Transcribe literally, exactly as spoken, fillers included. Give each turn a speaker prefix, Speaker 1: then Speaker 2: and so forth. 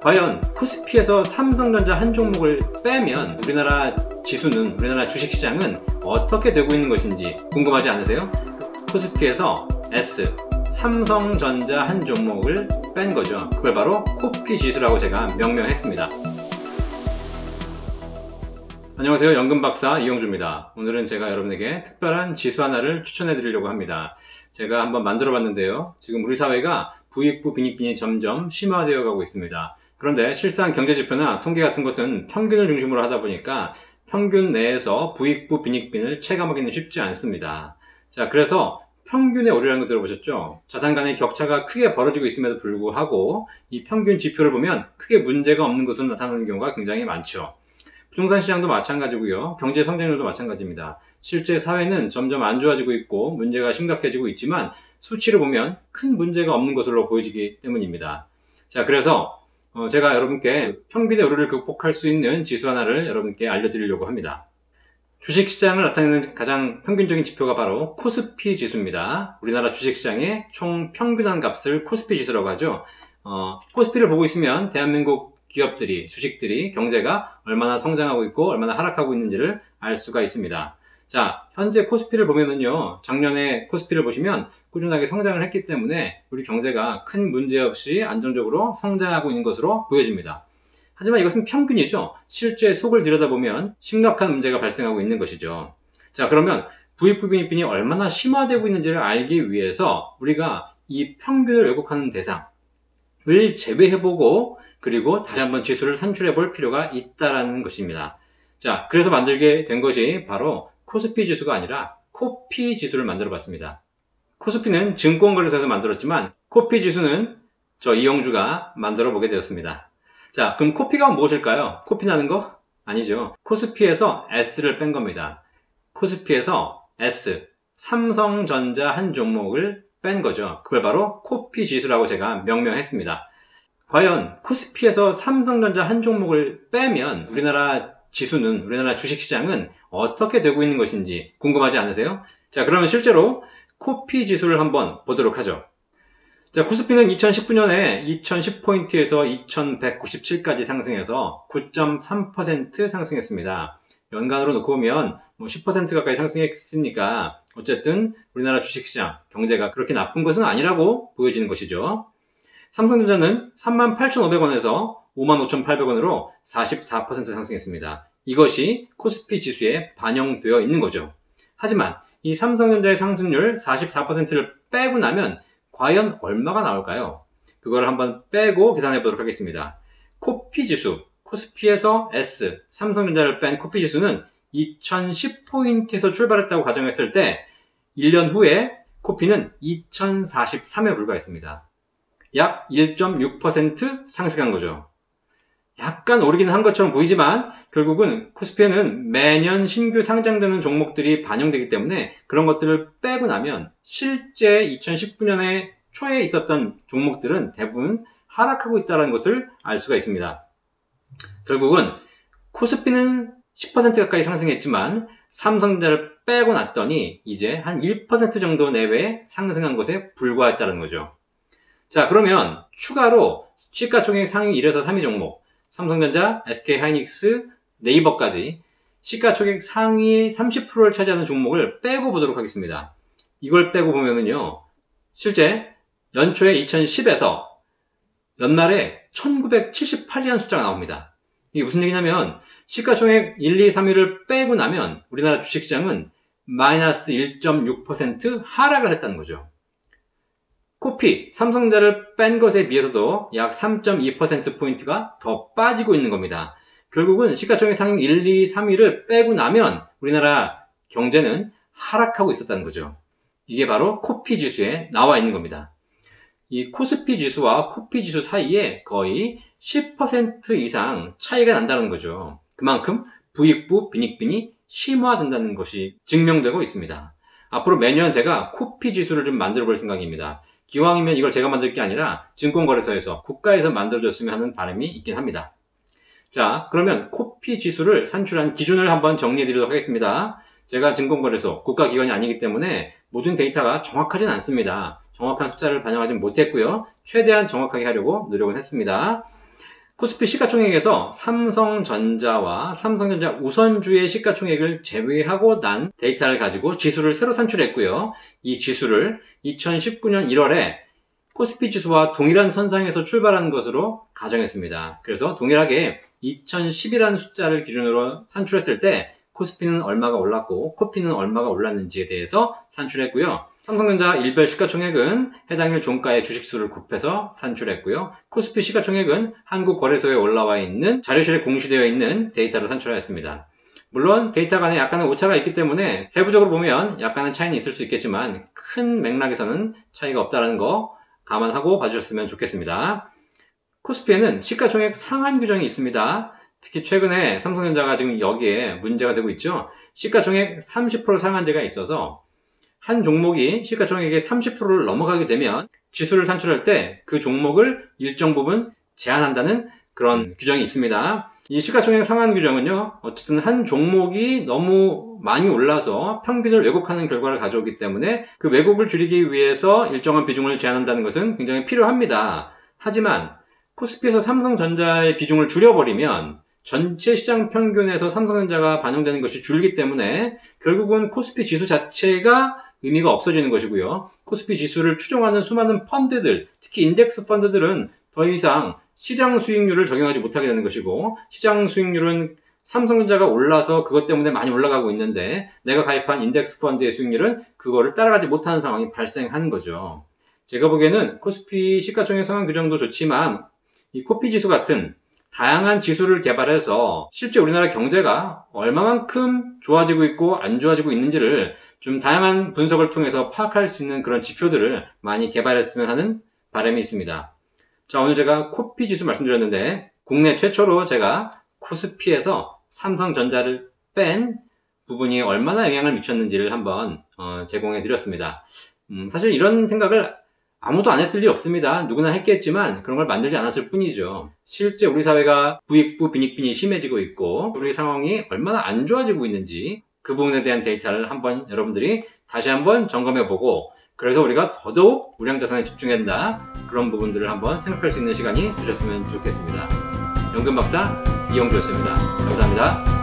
Speaker 1: 과연 코스피에서 삼성전자 한 종목을 빼면 우리나라 지수는, 우리나라 주식시장은 어떻게 되고 있는 것인지 궁금하지 않으세요? 코스피에서 S, 삼성전자 한 종목을 뺀 거죠. 그걸 바로 코피 지수라고 제가 명명했습니다. 안녕하세요. 연금박사 이영주입니다. 오늘은 제가 여러분에게 특별한 지수 하나를 추천해 드리려고 합니다. 제가 한번 만들어 봤는데요. 지금 우리 사회가 부익부 빈익빈이 점점 심화되어 가고 있습니다. 그런데 실상 경제지표나 통계 같은 것은 평균을 중심으로 하다 보니까 평균 내에서 부익부 빈익빈을 체감하기는 쉽지 않습니다. 자, 그래서 평균의 오류라는 거 들어보셨죠? 자산 간의 격차가 크게 벌어지고 있음에도 불구하고 이 평균 지표를 보면 크게 문제가 없는 것으로 나타나는 경우가 굉장히 많죠. 부동산 시장도 마찬가지고요. 경제 성장률도 마찬가지입니다. 실제 사회는 점점 안 좋아지고 있고 문제가 심각해지고 있지만 수치를 보면 큰 문제가 없는 것으로 보여지기 때문입니다. 자, 그래서 어 제가 여러분께 평균의 오류를 극복할 수 있는 지수 하나를 여러분께 알려드리려고 합니다. 주식시장을 나타내는 가장 평균적인 지표가 바로 코스피 지수입니다. 우리나라 주식시장의 총 평균한 값을 코스피 지수라고 하죠. 어, 코스피를 보고 있으면 대한민국 기업들이, 주식들이 경제가 얼마나 성장하고 있고 얼마나 하락하고 있는지를 알 수가 있습니다. 자, 현재 코스피를 보면은요, 작년에 코스피를 보시면 꾸준하게 성장을 했기 때문에 우리 경제가 큰 문제 없이 안정적으로 성장하고 있는 것으로 보여집니다. 하지만 이것은 평균이죠. 실제 속을 들여다보면 심각한 문제가 발생하고 있는 것이죠. 자, 그러면 부익부 빈익빈이 얼마나 심화되고 있는지를 알기 위해서 우리가 이 평균을 왜곡하는 대상을 제외해보고 그리고 다시 한번 지수를 산출해 볼 필요가 있다는 것입니다. 자, 그래서 만들게 된 것이 바로 코스피 지수가 아니라 코피 지수를 만들어 봤습니다. 코스피는 증권거래소에서 만들었지만 코피 지수는 저 이영주가 만들어 보게 되었습니다. 자, 그럼 코피가 무엇일까요? 코피 나는 거? 아니죠. 코스피에서 S를 뺀 겁니다. 코스피에서 S, 삼성전자 한 종목을 뺀 거죠. 그걸 바로 코피 지수라고 제가 명명했습니다. 과연 코스피에서 삼성전자 한 종목을 빼면 우리나라 지수는, 우리나라 주식시장은 어떻게 되고 있는 것인지 궁금하지 않으세요? 자, 그러면 실제로 코피 지수를 한번 보도록 하죠. 자, 코스피는 이천십구 년에 이천십 포인트에서 이천백구십칠까지 상승해서 구 점 삼 퍼센트 상승했습니다. 연간으로 놓고 보면 뭐 십 퍼센트 가까이 상승했으니까 어쨌든 우리나라 주식시장 경제가 그렇게 나쁜 것은 아니라고 보여지는 것이죠. 삼성전자는 삼만 팔천오백 원에서 오만 오천팔백 원으로 사십사 퍼센트 상승했습니다. 이것이 코스피 지수에 반영되어 있는 거죠. 하지만 이 삼성전자의 상승률 사십사 퍼센트를 빼고 나면 과연 얼마가 나올까요? 그걸 한번 빼고 계산해 보도록 하겠습니다. 코피 지수, 코스피에서 S, 삼성전자를 뺀 코피 지수는 이천십 포인트에서 출발했다고 가정했을 때 일 년 후에 코피는 이천사십삼에 불과했습니다. 약 일 점 육 퍼센트 상승한 거죠. 약간 오르기는 한 것처럼 보이지만 결국은 코스피에는 매년 신규 상장되는 종목들이 반영되기 때문에 그런 것들을 빼고 나면 실제 이천십구 년에 초에 있었던 종목들은 대부분 하락하고 있다는 것을 알 수가 있습니다. 결국은 코스피는 십 퍼센트 가까이 상승했지만 삼성전자를 빼고 났더니 이제 한 일 퍼센트 정도 내외에 상승한 것에 불과했다는 거죠. 자, 그러면 추가로 시가총액 상위 일에서 삼 위 종목 삼성전자, 에스케이하이닉스, 네이버까지 시가총액 상위 삼십 퍼센트를 차지하는 종목을 빼고 보도록 하겠습니다. 이걸 빼고 보면은요, 실제 연초에 이천십에서 연말에 천구백칠십팔 이라는 숫자가 나옵니다. 이게 무슨 얘기냐면 시가총액 일, 이, 삼 위를 빼고 나면 우리나라 주식시장은 마이너스 일 점 육 퍼센트 하락을 했다는 거죠. 코피, 삼성전자를 뺀 것에 비해서도 약 삼 점 이 퍼센트 포인트가 더 빠지고 있는 겁니다. 결국은 시가총액 상위 일, 이, 삼 위를 빼고 나면 우리나라 경제는 하락하고 있었다는 거죠. 이게 바로 코피 지수에 나와 있는 겁니다. 이 코스피 지수와 코피 지수 사이에 거의 십 퍼센트 이상 차이가 난다는 거죠. 그만큼 부익부 빈익빈이 심화된다는 것이 증명되고 있습니다. 앞으로 매년 제가 코피 지수를 좀 만들어 볼 생각입니다. 기왕이면 이걸 제가 만들 게 아니라 증권거래소에서 국가에서 만들어줬으면 하는 바람이 있긴 합니다. 자, 그러면 코피 지수를 산출한 기준을 한번 정리해 드리도록 하겠습니다. 제가 증권거래소, 국가기관이 아니기 때문에 모든 데이터가 정확하진 않습니다. 정확한 숫자를 반영하지 못했고요. 최대한 정확하게 하려고 노력은 했습니다. 코스피 시가총액에서 삼성전자와 삼성전자 우선주의 시가총액을 제외하고 난 데이터를 가지고 지수를 새로 산출했고요. 이 지수를 이천십구 년 일월에 코스피 지수와 동일한 선상에서 출발한 것으로 가정했습니다. 그래서 동일하게 이천십이라는 숫자를 기준으로 산출했을 때 코스피는 얼마가 올랐고 코피는 얼마가 올랐는지에 대해서 산출했고요. 삼성전자 일별 시가총액은 해당일 종가의 주식수를 곱해서 산출했고요. 코스피 시가총액은 한국거래소에 올라와 있는 자료실에 공시되어 있는 데이터를 산출하였습니다. 물론 데이터 간에 약간의 오차가 있기 때문에 세부적으로 보면 약간의 차이는 있을 수 있겠지만 큰 맥락에서는 차이가 없다는 거 감안하고 봐주셨으면 좋겠습니다. 코스피에는 시가총액 상한 규정이 있습니다. 특히 최근에 삼성전자가 지금 여기에 문제가 되고 있죠. 시가총액 삼십 퍼센트 상한제가 있어서 한 종목이 시가총액의 삼십 퍼센트를 넘어가게 되면 지수를 산출할 때 그 종목을 일정 부분 제한한다는 그런 규정이 있습니다. 이 시가총액 상한 규정은요, 어쨌든 한 종목이 너무 많이 올라서 평균을 왜곡하는 결과를 가져오기 때문에 그 왜곡을 줄이기 위해서 일정한 비중을 제한한다는 것은 굉장히 필요합니다. 하지만 코스피에서 삼성전자의 비중을 줄여버리면 전체 시장 평균에서 삼성전자가 반영되는 것이 줄기 때문에 결국은 코스피 지수 자체가 의미가 없어지는 것이고요. 코스피 지수를 추종하는 수많은 펀드들, 특히 인덱스 펀드들은 더 이상 시장 수익률을 적용하지 못하게 되는 것이고, 시장 수익률은 삼성전자가 올라서 그것 때문에 많이 올라가고 있는데 내가 가입한 인덱스 펀드의 수익률은 그거를 따라가지 못하는 상황이 발생하는 거죠. 제가 보기에는 코스피 시가총액 상한 규정도 좋지만 이 코피 지수 같은 다양한 지수를 개발해서 실제 우리나라 경제가 얼마만큼 좋아지고 있고 안 좋아지고 있는지를 좀 다양한 분석을 통해서 파악할 수 있는 그런 지표들을 많이 개발했으면 하는 바람이 있습니다. 자, 오늘 제가 코피 지수 말씀드렸는데 국내 최초로 제가 코스피에서 삼성전자를 뺀 부분이 얼마나 영향을 미쳤는지를 한번 어, 제공해 드렸습니다. 음, 사실 이런 생각을 아무도 안 했을 리 없습니다. 누구나 했겠지만 그런 걸 만들지 않았을 뿐이죠. 실제 우리 사회가 부익부 빈익빈이 심해지고 있고 우리 상황이 얼마나 안 좋아지고 있는지 그 부분에 대한 데이터를 한번 여러분들이 다시 한번 점검해보고, 그래서 우리가 더더욱 우량자산에 집중해야 된다, 그런 부분들을 한번 생각할 수 있는 시간이 되셨으면 좋겠습니다. 연금박사 이영주였습니다. 감사합니다.